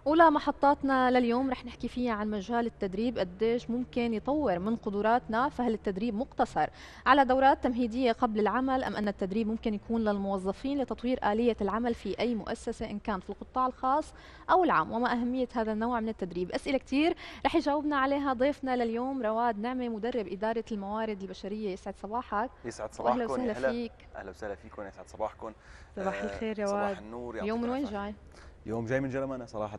أولى محطاتنا لليوم رح نحكي فيها عن مجال التدريب قديش ممكن يطور من قدراتنا، فهل التدريب مقتصر على دورات تمهيدية قبل العمل أم أن التدريب ممكن يكون للموظفين لتطوير آلية العمل في أي مؤسسة إن كان في القطاع الخاص أو العام، وما أهمية هذا النوع من التدريب؟ أسئلة كتير رح يجاوبنا عليها ضيفنا لليوم رواد نعمة، مدرب إدارة الموارد البشرية. يسعد صباحك. يسعد وأهلا صباحكم، وسهلا يا هلا. فيك. اهلا وسهلا فيكم، يسعد صباحكم. صباح الخير صباح رواد. النور، اليوم يعطيكم من وين الف عافيه. جاي؟ اليوم جاي من جرمانة صراحه.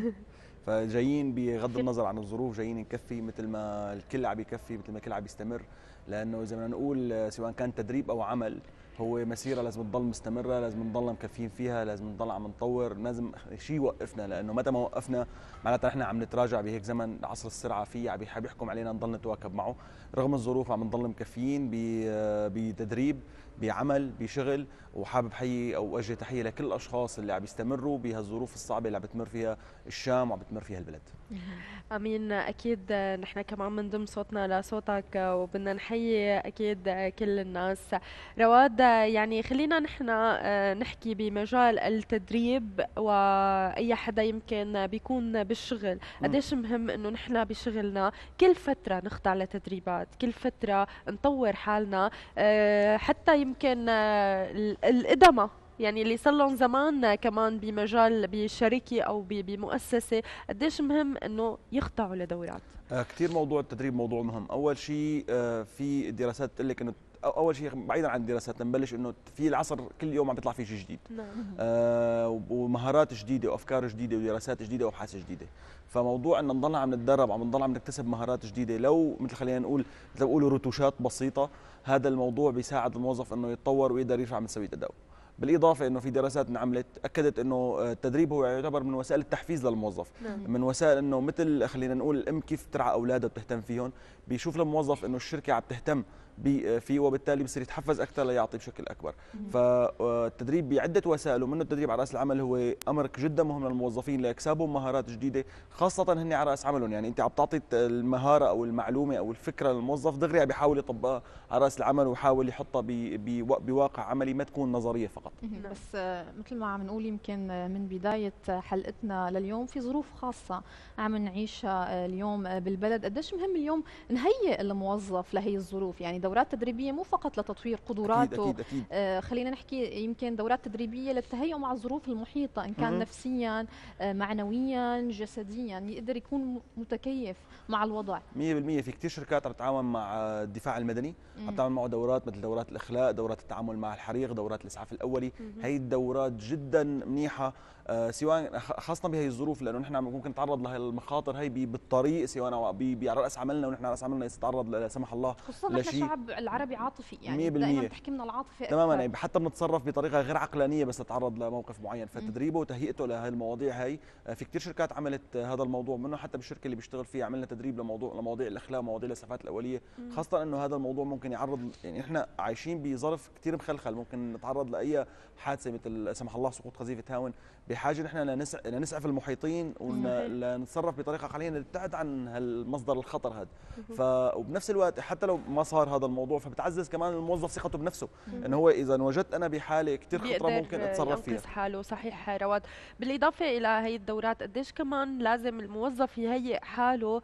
فجايين بغض النظر عن الظروف، جايين نكفي مثل ما الكل عم يكفي، مثل ما الكل عم يستمر، لانه زي ما نقول سواء كان تدريب او عمل هو مسيره لازم تضل مستمره، لازم نضل مكفين فيها، لازم نضل عم نطور، لازم شيء يوقفنا، لانه متى ما وقفنا معناتها نحن عم نتراجع بهيك زمن عصر السرعه فيه عم يحكم علينا نضل نتواكب معه. رغم الظروف عم نضل مكفيين بتدريب، بعمل، بشغل. وحابب حيي او اوجه تحيه لكل الاشخاص اللي عم يستمروا بهالظروف الصعبه اللي عم بتمر فيها الشام وعم بتمر فيها البلد. امين. اكيد نحن كمان بنضم صوتنا لصوتك، وبدنا نحيي اكيد كل الناس. رواد، يعني خلينا نحن نحكي بمجال التدريب، واي حدا يمكن بيكون بالشغل قديش مهم انه نحن بشغلنا كل فتره نخضع لتدريبات، كل فتره نطور حالنا، حتى يمكن القدماء يعني اللي صار لهم زمان كمان بمجال بشركه او بمؤسسه، قديش مهم انه يخضعوا لدورات. كثير موضوع التدريب موضوع مهم. اول شيء في دراسات تقول لك انه اول شيء بعيدا عن الدراسات نبلش انه في العصر كل يوم عم بيطلع في شيء جديد. نعم. ومهارات جديده وافكار جديده ودراسات جديده وابحاث جديده. فموضوع ان نضل عم نتدرب، عم نضل عم نكتسب مهارات جديده، لو مثل خلينا نقول مثل ما بيقولوا رتوشات بسيطه، هذا الموضوع بيساعد الموظف انه يتطور ويقدر يرفع من سويه ادائه. بالاضافه انه في دراسات انعملت اكدت انه التدريب هو يعتبر من وسائل التحفيز للموظف. نعم. من وسائل انه مثل خلينا نقول الام كيف ترعى اولادها بتهتم فيهم، بيشوف الموظف انه الشركه عم تهتم فيه، وبالتالي بصير يتحفز اكثر ليعطي بشكل اكبر. فالتدريب بعده وسائل، ومنه التدريب على راس العمل هو امر جدا مهم للموظفين لاكسابهم مهارات جديده، خاصه هن على راس عملهم. يعني انت عم تعطي المهاره او المعلومه او الفكره للموظف دغري عم بيحاول يطبقها على راس العمل، ويحاول يحطها بواقع عملي، ما تكون نظريه فقط. بس مثل ما عم نقول يمكن من بداية حلقتنا لليوم في ظروف خاصة عم نعيشها اليوم بالبلد، قديش مهم اليوم نهيئ الموظف لهي الظروف، يعني دورات تدريبية مو فقط لتطوير قدراته. اكيد اكيد. خلينا نحكي يمكن دورات تدريبية للتهيؤ مع الظروف المحيطة، إن كان نفسيا معنويا جسديا، يقدر يكون متكيف مع الوضع. 100% في كثير شركات عم تتعاون مع الدفاع المدني، عم تعمل معه دورات مثل دورات الاخلاء، دورات التعامل مع الحريق، دورات الاسعاف الاولي. هي الدورات جدا منيحه، سواء خاصه بهي الظروف، لانه نحن ممكن نتعرض لهي المخاطر هي بالطريق، سواء على راس عملنا، ونحن على راس عملنا يتعرض لا سمح الله خصوصا نحن الشعب العربي عاطفي، يعني 100% دائما بتحكمنا العاطفة أكثر. تماما. يعني حتى بنتصرف بطريقه غير عقلانيه بس نتعرض لموقف معين، فتدريبه وتهيئته لهي المواضيع هي في كثير شركات عملت هذا الموضوع، منه حتى بالشركه اللي بيشتغل فيها عملنا تدريب لمواضيع الاخلاء ومواضيع الاسعافات الاوليه. خاصه انه هذا الموضوع ممكن يعرض، يعني احنا عايشين بظرف كثير مخلخل، ممكن نتعرض لاي حادثه مثل لا سمح الله سقوط قذيفه هاون، بحاجه نحن لنسعف المحيطين ولنتصرف بطريقه عقلانيه نبتعد عن هالمصدر الخطر هذا. وبنفس الوقت حتى لو ما صار هذا الموضوع، فبتعزز كمان الموظف ثقته بنفسه، انه هو اذا وجدت انا بحاله كثير خطره ممكن اتصرف فيها، ينقذ حاله. صحيح رواد. بالاضافه الى هي الدورات، قديش كمان لازم الموظف يهيئ حاله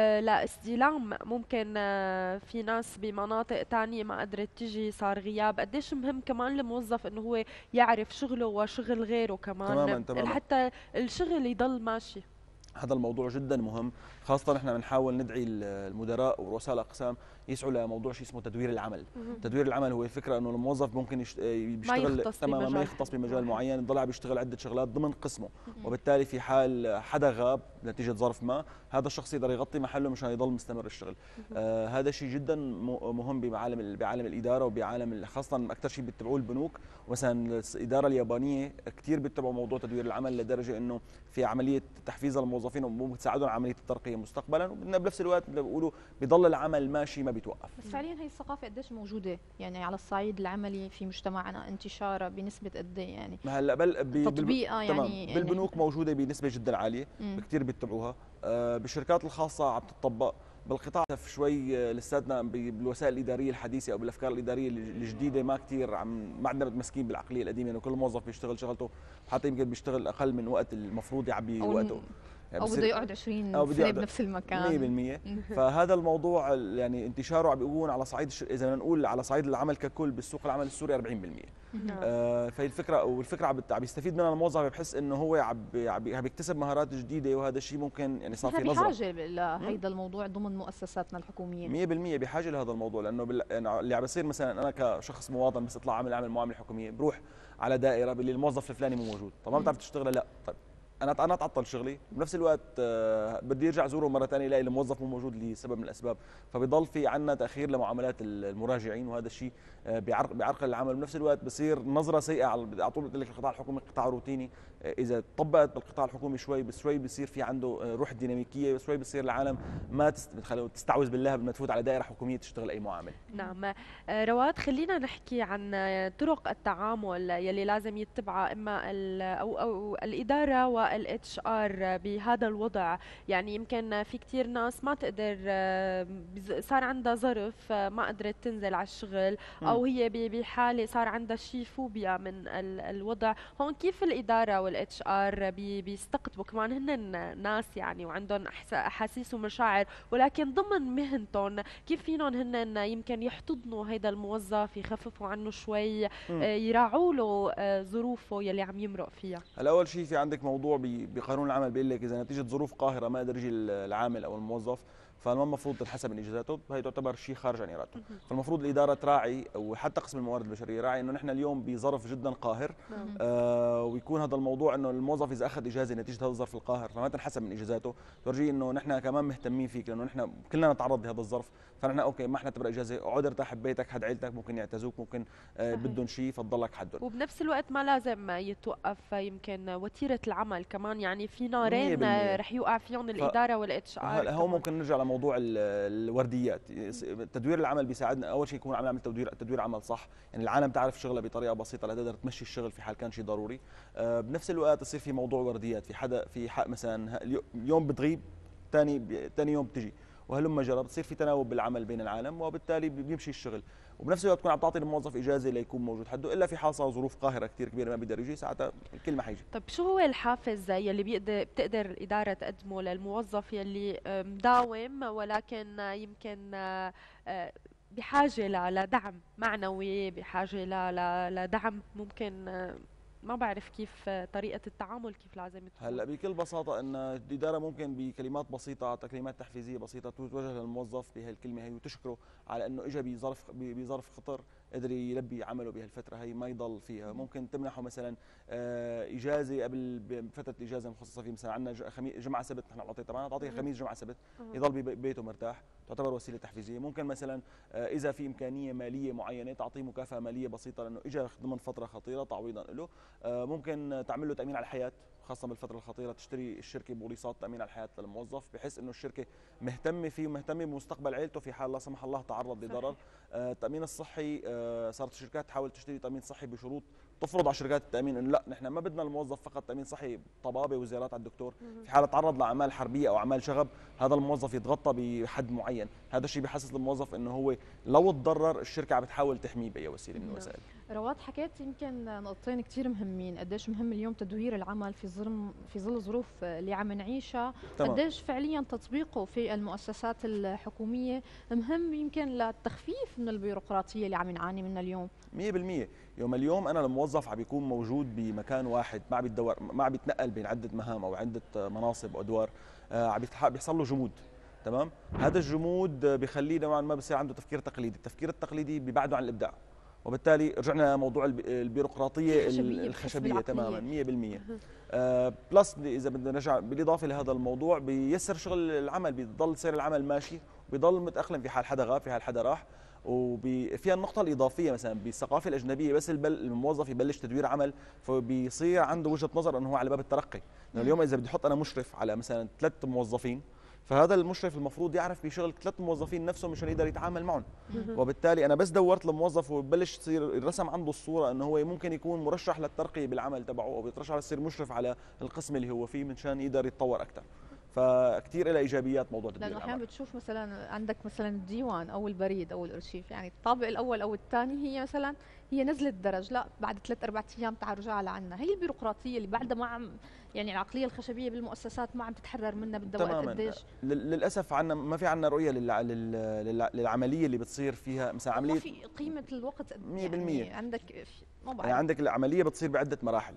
لاستلام ممكن في ناس بمناطق تانية ما قدرت تجي، صار غياب، قديش مهم كمان الموظف انه هو يعرف شغله وشغل غيره كمان، تماما. حتى الشغل يضل ماشي. هذا الموضوع جدا مهم، خاصة نحن بنحاول ندعي المدراء ورؤساء الأقسام يسعوا لموضوع شيء اسمه تدوير العمل. تدوير العمل هو الفكرة انه الموظف ممكن يشتغل تماما ما يختص بمجال معين، يضل عم يشتغل عدة شغلات ضمن قسمه، وبالتالي في حال حدا غاب نتيجة ظرف ما، هذا الشخص يقدر يغطي محله مشان يضل مستمر الشغل. هذا شيء جدا مهم بعالم الإدارة، وبعالم خاصة أكثر شيء بيتبعوه البنوك. مثلا الإدارة اليابانية كثير بيتبعوا موضوع تدوير العمل، لدرجة انه في عملية تحفيز الموظفين وبتساعدهم على عملية الترقية مستقبلا، وبنفس الوقت بيقولوا بيضل العمل ماشي ما بيتوقف. بس فعليا هي الثقافه قديش موجوده يعني على الصعيد العملي في مجتمعنا، انتشارها بنسبه قد ايه يعني؟ هلا تطبيقها يعني بالبنوك موجوده بنسبه جدا عاليه، كثير بيتبعوها. بالشركات الخاصه عم تطبق، بالقطاع شوي لساتنا بالوسائل الاداريه الحديثه او بالافكار الاداريه الجديده ما كثير ما عندنا متمسكين بالعقليه القديمه، انه كل موظف بيشتغل شغلته، حتى يمكن بيشتغل اقل من وقت المفروض يعبي وقته، يعني او بده يقعد 20 سنه بنفس المكان 100%. فهذا الموضوع يعني انتشاره عم بيكون على صعيد اذا بدنا نقول على صعيد العمل ككل بالسوق العمل السوري 40%. فهي الفكره، والفكره عم يستفيد منها الموظف، بحس انه هو عم بيكتسب مهارات جديده، وهذا الشيء ممكن يعني صار في نظره بحاجه لهيدا الموضوع ضمن مؤسساتنا الحكوميه 100% بحاجه لهذا الموضوع، لانه اللي عم بيصير مثلا انا كشخص مواطن بس اطلع اعمل معامله حكوميه، بروح على دائره باللي الموظف الفلاني مو موجود، طب ما بتعرف تشتغل؟ لا، طيب انا تعطل شغلي، بنفس الوقت بدي ارجع زوره مره ثانيه الاقي الموظف مو موجود لسبب من الاسباب، فبيضل في عندنا تاخير لمعاملات المراجعين، وهذا الشيء بيعرقل العمل، وبنفس الوقت بصير نظره سيئه على طول. قلت لك القطاع الحكومي قطاع روتيني، اذا طبقت بالقطاع الحكومي شوي بصير في عنده روح ديناميكيه، شوي بصير العالم ما تستعوذ بالله قبل ما تفوت على دائره حكوميه تشتغل اي معامله. نعم. رواد، خلينا نحكي عن طرق التعامل يلي لازم يتبعها اما أو الاداره والاتش ار بهذا الوضع. يعني يمكن في كثير ناس ما تقدر، صار عندها ظرف ما قدرت تنزل على الشغل، او هي بحاله صار عندها شيء فوبيا من الوضع. هون كيف الاداره والاتش ار بيستقطبوا؟ كمان هن ناس يعني وعندهم احاسيس ومشاعر، ولكن ضمن مهنتهم كيف فينهم هن يمكن يحتضنوا هيدا الموظف، يخففوا عنه شوي، يراعوا له ظروفه يلي عم يمرق فيها؟ هلا اول شيء في عندك موضوع بقانون العمل بيقول لك اذا نتيجه ظروف قاهره ما قدر يجي العامل او الموظف، فما المفروض تنحسب من اجازاته، هي تعتبر شيء خارج عن ارادته. فالمفروض الاداره تراعي، وحتى قسم الموارد البشريه يراعي انه نحن اليوم بظرف جدا قاهر، ويكون هذا الموضوع انه الموظف اذا اخذ اجازه نتيجه هذا الظرف القاهر فما تنحسب من اجازاته، تورجيه انه نحن كمان مهتمين فيك، لانه نحن كلنا نتعرض لهذا الظرف، فنحن اوكي ما نعتبر اجازه، اقعد ارتاح ببيتك، حد عيلتك ممكن يعتزوك، ممكن بدهم شيء فتضلك حدهم. وبنفس الوقت ما لازم يتوقف يمكن وتيره العمل كمان، يعني في نارين رح يوقع فيهم الاداره والاتش ار. هون ممكن نرجع لموضوع الورديات. تدوير العمل بيساعدنا اول شيء يكون عم نعمل تدوير عمل صح، يعني العالم تعرف شغلها بطريقه بسيطه لتقدر تمشي الشغل في حال كان شيء ضروري. بنفس الوقت يصير في موضوع ورديات، في حق مثلا اليوم بتغيب، ثاني يوم بتجي، وهلما جرى، بتصير في تناوب بالعمل بين العالم، وبالتالي بيمشي الشغل، وبنفس الوقت تكون عم تعطي الموظف اجازه ليكون موجود حده، الا في حال صار ظروف قاهره كثير كبيره ما بيقدر يجي، ساعتها الكل ما حيجي. طيب شو هو الحافز يلي بتقدر الاداره تقدمه للموظف يلي مداوم ولكن يمكن بحاجه لدعم معنوي، بحاجه لدعم ممكن ما بعرف كيف طريقة التعامل كيف لازم تكون؟ هلا بكل بساطة ان الإدارة ممكن بكلمات بسيطة، كلمات تحفيزية بسيطة توجه للموظف بهالكلمة هي، وتشكره على انه اجى بظرف خطر قدر يلبي عمله بهالفترة هي، ما يضل فيها. ممكن تمنحه مثلا اجازة قبل بفترة الاجازة المخصصة فيه، مثلا عندنا جمعة سبت نحن بنعطيه، طبعا نعطيه خميس جمعة سبت يضل ببيته مرتاح، تعتبر وسيلة تحفيزية. ممكن مثلا اذا في امكانية مالية معينة تعطيه مكافأة مالية بسيطة لانه اجى ضمن فترة خطيرة تعويضا له. ممكن تعمل له تامين على الحياه، خاصه بالفتره الخطيره تشتري الشركه بوليصات تامين على الحياه للموظف، بحيث انه الشركه مهتمه فيه ومهتمه بمستقبل عائلته في حال لا سمح الله تعرض لضرر. التامين الصحي، صارت الشركات تحاول تشتري تامين صحي بشروط تفرض على شركات التامين انه لا نحن ما بدنا الموظف فقط تامين صحي طبابه وزيارات على الدكتور، في حاله تعرض لاعمال حربيه او اعمال شغب هذا الموظف يتغطى بحد معين. هذا الشيء بحسس الموظف انه هو لو تضرر الشركه عم بتحاول تحميه باي وسيله من الوسائل. رواد، حكيت يمكن نقطتين كثير مهمين، قديش مهم اليوم تدوير العمل في ظل الظروف اللي عم نعيشها، قديش فعليا تطبيقه في المؤسسات الحكوميه مهم يمكن للتخفيف من البيروقراطيه اللي عم نعاني منها اليوم. 100%. اليوم انا الموظف عم بيكون موجود بمكان واحد، ما عم بيتنقل بين عده مهام او عده مناصب وادوار، بيحصل له جمود. تمام؟ هذا الجمود بخليه نوعا ما بصير عنده تفكير تقليدي، التفكير التقليدي ببعده عن الابداع، وبالتالي رجعنا لموضوع البيروقراطيه الخشبيه تماما 100%. بلس اذا بدنا نرجع بالاضافه لهذا الموضوع بيسر شغل العمل، بيضل سير العمل ماشي وبيضل متاقلم في حال حدا غاب، في حال حدا راح. وفيها النقطة الإضافية مثلا بالثقافة الأجنبية، بس الموظف يبلش تدوير عمل فبيصير عنده وجهة نظر أنه هو على باب الترقي. اليوم إذا بدي أحط أنا مشرف على مثلا 3 موظفين، فهذا المشرف المفروض يعرف بيشغل 3 موظفين نفسهم مشان يقدر يتعامل معهم. وبالتالي انا بس دورت الموظف وبلش تصير الرسم عنده الصوره انه هو ممكن يكون مرشح للترقيه بالعمل تبعه، او بيترشح يصير مشرف على القسم اللي هو فيه مشان يقدر يتطور اكثر. فكثير لها ايجابيات موضوع تدوير العمل. لانه احيانا بتشوف مثلا عندك مثلا الديوان او البريد او الارشيف، يعني الطابق الاول او الثاني هي مثلا هي نزلت درج، لا بعد 3-4 ايام تعال رجع لعنا. هي البيروقراطيه اللي بعدها ما عم يعني العقليه الخشبيه بالمؤسسات ما عم تتحرر منها، بدها وقت قديش. للاسف عندنا ما في عندنا رؤيه للعمليه اللي بتصير فيها مثلا عمليه. ما في قيمه الوقت 100%. يعني عندك يعني عندك العمليه بتصير بعده مراحل.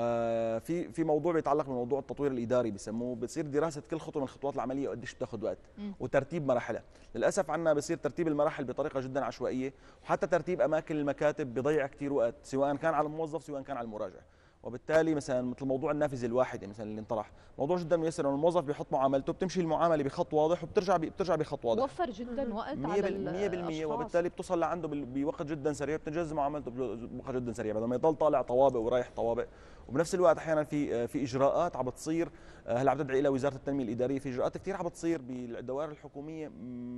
في موضوع بيتعلق بموضوع التطوير الاداري بسموه، بتصير دراسه كل خطوه من خطوات العمليه وقديش بتاخذ وقت وترتيب مراحلها. للاسف عندنا بصير ترتيب المراحل بطريقه جدا عشوائيه، وحتى ترتيب اماكن المكاتب بضيع كثير وقت سواء كان على الموظف سواء كان على المراجع. وبالتالي مثلا مثل موضوع النافذه الواحده مثلا اللي انطرح، موضوع جدا ميسر انه الموظف بيحط معاملته، بتمشي المعامله بخط واضح وبترجع بخط واضح. وفر جدا وقت على 100%. وبالتالي بتوصل لعنده بوقت جدا سريع، بتنجز معاملته بوقت جدا سريع بدل ما يضل طالع طوابق ورايح طوابق. وبنفس الوقت احيانا في اجراءات عم بتصير هلا عم تدعي الى وزاره التنميه الاداريه، في اجراءات كثير عم بتصير بالدوائر الحكوميه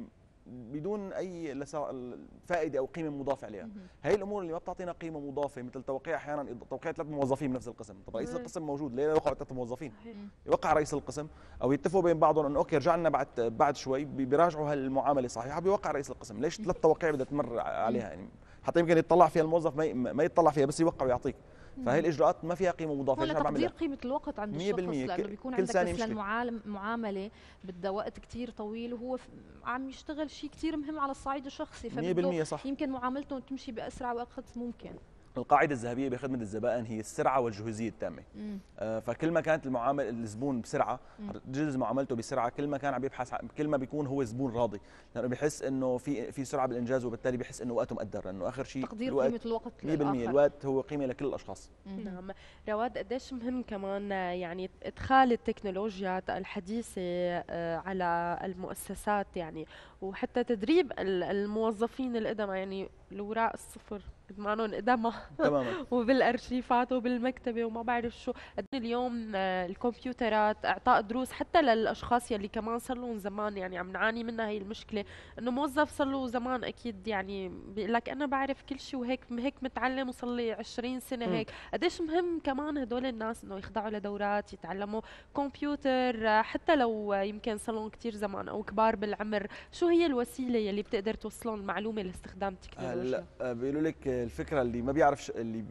بدون اي فائده او قيمه مضافه عليها. هي الامور اللي ما بتعطينا قيمه مضافه، مثل توقيع احيانا توقيع 3 موظفين بنفس القسم. طب رئيس القسم موجود، ليه يوقعوا 3 موظفين؟ يوقع رئيس القسم او يتفقوا بين بعضهم انه اوكي رجع لنا بعد شوي بيراجعوا هالمعامله صحيحه، بيوقع رئيس القسم. ليش 3 توقيع بدها تمر عليها؟ يعني حتى يمكن يطلع فيها الموظف ما يطلع فيها، بس يوقع ويعطيك. فهي الاجراءات ما فيها قيمه مضافه. ولا تقدير قيمه الوقت عند الشخص، لانه بيكون عندك مثلا معامله بدها وقت كثير طويل وهو عم يشتغل شيء كثير مهم على الصعيد الشخصي، فبده يمكن معاملته تمشي باسرع وقت ممكن. القاعده الذهبيه بخدمه الزبائن هي السرعه والجهوزيه التامه. فكل ما كانت الزبون بسرعه جهز معاملته بسرعه، كل ما كان عم يبحث، كل ما بيكون هو زبون راضي، لانه بحس انه في سرعه بالانجاز، وبالتالي بحس انه وقته مقدر، لانه اخر شيء تقدير قيمه الوقت 100%. الوقت هو قيمه لكل الاشخاص. نعم. رواد، قديش مهم كمان يعني ادخال التكنولوجيا الحديثه على المؤسسات، يعني وحتى تدريب الموظفين القدامى، يعني الاوراق الصفر معهم قدامى تماما وبالارشيفات وبالمكتبه وما بعرف شو. اليوم الكمبيوترات، اعطاء دروس حتى للاشخاص يلي كمان صار لهم زمان يعني عم نعاني منها هي المشكله، انه موظف صار له زمان اكيد يعني بيقول لك انا بعرف كل شيء وهيك متعلم وصار لي 20 سنه هيك. قديش مهم كمان هدول الناس انه يخضعوا لدورات يتعلموا كمبيوتر، حتى لو يمكن صار لهم كثير زمان او كبار بالعمر. شو هي الوسيله يلي بتقدر توصلهم المعلومه لاستخدام التكنولوجيا؟ لا بيقولوا لك الفكره اللي ما بيعرف اللي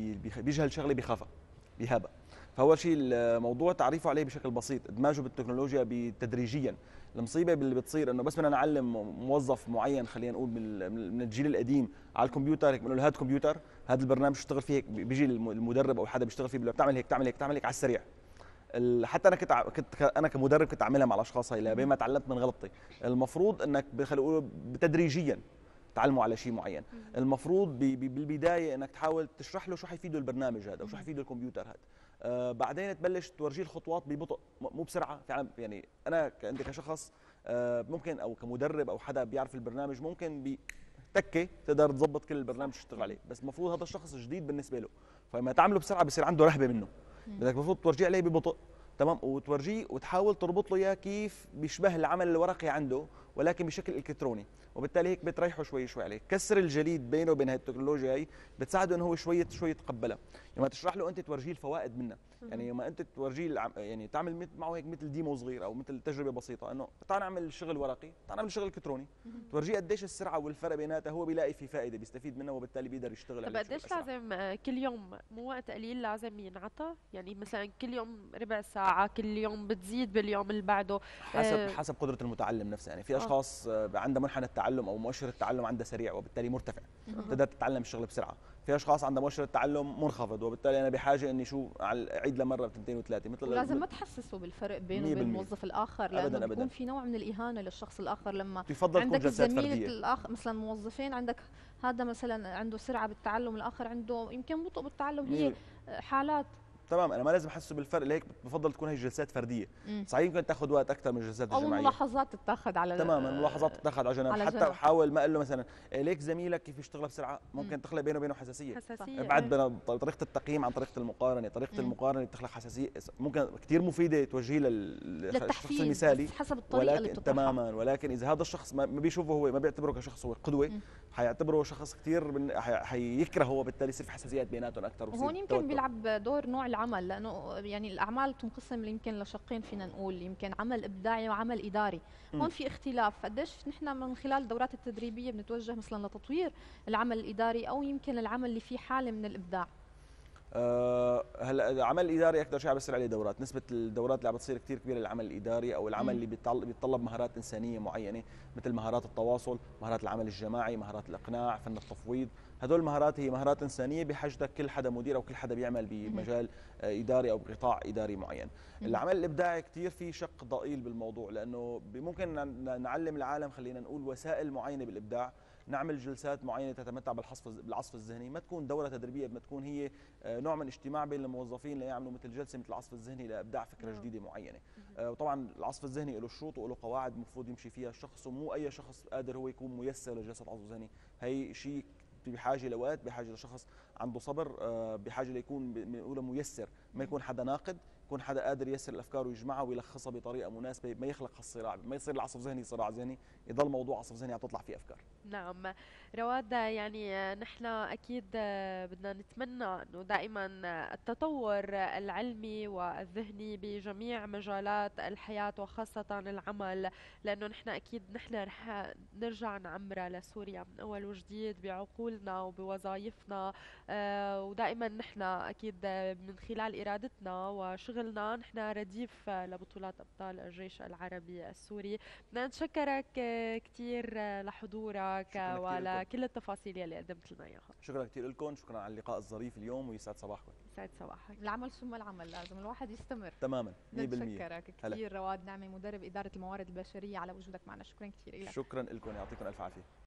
بيجهل شغله بيخافها بيهابها. فاول شيء الموضوع تعريفه عليه بشكل بسيط، ادماجه بالتكنولوجيا تدريجيا. المصيبه اللي بتصير انه بس بدنا نعلم موظف معين، خلينا نقول من الجيل القديم على الكمبيوتر، هيك بنقول له هذا كمبيوتر، هذا البرنامج اشتغل فيه هيك، بيجي المدرب او حدا بيشتغل فيه بيقول له بتعمل هيك تعمل هيك تعمل هيك على السريع. حتى انا كمدرب كنت اعملها مع الاشخاص هاي لبين ما تعلمت من غلطي. المفروض انك خلينا نقول تدريجيا تعلموا على شيء معين. المفروض بالبدايه انك تحاول تشرح له شو حيفيده البرنامج هذا وشو حيفيده الكمبيوتر هذا. بعدين تبلش تورجيه الخطوات ببطء مو بسرعه. يعني انا انت كشخص ممكن او كمدرب او حدا بيعرف البرنامج ممكن بتكه تقدر تظبط كل البرنامج تشتغل عليه، بس المفروض هذا الشخص جديد بالنسبه له، فلما تعمله بسرعه بصير عنده رهبه منه. بدك المفروض تورجيه عليه ببطء، تمام، وتورجيه وتحاول تربط له اياه كيف بيشبه العمل الورقي عنده ولكن بشكل الكتروني، وبالتالي هيك بتريحه شوي عليه. كسر الجليد بينه وبين هاي التكنولوجيا هي بتساعده انه هو شوي يتقبلها. لما تشرح له انت تورجيه الفوائد منها، يعني لما انت تورجيه يعني تعمل معه هيك مثل ديمو صغير او مثل تجربه بسيطه، انه تعال نعمل شغل ورقي، تعال نعمل شغل الكتروني، تورجيه قديش السرعه والفرق بيناتها، هو بيلاقي في فائده بيستفيد منها وبالتالي بيقدر يشتغل. طب قديش لازم كل يوم، مو وقت قليل لازم ينعطى؟ يعني مثلا كل يوم ربع ساعه، كل يوم بتزيد باليوم اللي بعده حسب قدره المتعلم نفسه. يعني في اشخاص عندها منحنى التعلم او مؤشر التعلم عندها سريع وبالتالي مرتفع، تقدر تتعلم الشغل بسرعه. في اشخاص عندها مؤشر التعلم منخفض وبالتالي انا بحاجه اني اعيد له مره بثنتين وثلاثه. مثل لازم ما تحسسه بالفرق بينه وبين الموظف الاخر، لانه بيكون في نوع من الاهانه للشخص الاخر. لما عندك الزميل الاخر مثلا موظفين، عندك هذا مثلا عنده سرعه بالتعلم، الاخر عنده يمكن بطء بالتعلم، هي حالات. تمام، انا ما لازم احسه بالفرق، لهيك بفضل تكون هي جلسات فرديه. صحيح يمكن تاخذ وقت اكثر من الجلسات الجماعيه، او ملاحظات تتاخذ على تماما، ملاحظات تتاخذ على جنب. حتى حاول ما اقول له مثلا ليك زميلك كيف يشتغل بسرعه، ممكن تخلق بينه وبينه حساسيه. ابعد بين طريقه التقييم عن طريقه المقارنه. طريقه المقارنه بتخلق حساسيه، ممكن كثير مفيده توجهيه للشخص المثالي حسب الطريقه اللي بتطرحها. تماما، ولكن اذا هذا الشخص ما بيشوفه هو، ما بيعتبره كشخص هو قدوه، حيعتبره شخص كثير حيكرهه، وبالتالي يصير في حساسيات بيناتهم اكثر. وهون يمكن بيلعب دور نوع العمل، لانه يعني الاعمال تنقسم يمكن لشقين، فينا نقول يمكن عمل ابداعي وعمل اداري. هون في اختلاف. قديش نحن من خلال الدورات التدريبيه بنتوجه مثلا لتطوير العمل الاداري او يمكن العمل اللي فيه حاله من الابداع؟ هلا العمل الاداري اكثر شيء عم بيصير عليه دورات، نسبه الدورات اللي عم بتصير كثير كبيره للعمل الاداري او العمل اللي بيتطلب مهارات انسانيه معينه، مثل مهارات التواصل، مهارات العمل الجماعي، مهارات الاقناع، فن التفويض. هدول المهارات هي مهارات انسانيه بحاجتك كل حدا مدير او كل حدا بيعمل بمجال اداري او بقطاع اداري معين. العمل الابداعي كثير في شق ضئيل بالموضوع، لانه ممكن نعلم العالم، خلينا نقول وسائل معينه بالابداع، نعمل جلسات معينه تتمتع بالعصف الذهني، ما تكون دوره تدريبيه، ما تكون هي نوع من اجتماع بين الموظفين ليعملوا مثل جلسه مثل العصف الذهني لابداع فكره جديده معينه. وطبعا العصف الذهني له شروط وله قواعد المفروض يمشي فيها الشخص، ومو اي شخص قادر هو يكون ميسر لجلسه عصف ذهني. هي شيء بحاجه لوقت، بحاجه لشخص عنده صبر، بحاجه ليكون بنقول ميسر، ما يكون حدا ناقد، يكون حدا قادر ييسر الافكار ويجمعها ويلخصها بطريقه مناسبه، ما يخلق هالصراع، ما يصير العصف ذهني صراع ذهني، يضل موضوع عصف ذهني عم تطلع فيه افكار. نعم رواد، يعني نحن أكيد بدنا نتمنى أنه دائما التطور العلمي والذهني بجميع مجالات الحياة وخاصة العمل، لأنه نحن أكيد نحن رح نرجع نعمر لسوريا من أول وجديد بعقولنا وبوظائفنا، ودائما نحن أكيد من خلال إرادتنا وشغلنا نحن رديف لبطولات أبطال الجيش العربي السوري. بدنا نتشكرك كثير لحضورك ولكل التفاصيل اللي قدمت لنا اياها. شكرا كثير لكم، شكرا على اللقاء الظريف اليوم، ويسعد صباحكم. يسعد صباحك. العمل ثم العمل، لازم الواحد يستمر. تماما 100%. نتشكرك كثير رواد نعمة، مدرب إدارة الموارد البشرية، على وجودك معنا. شكرا كثير لك. شكرا لكم، يعطيكم الف عافيه.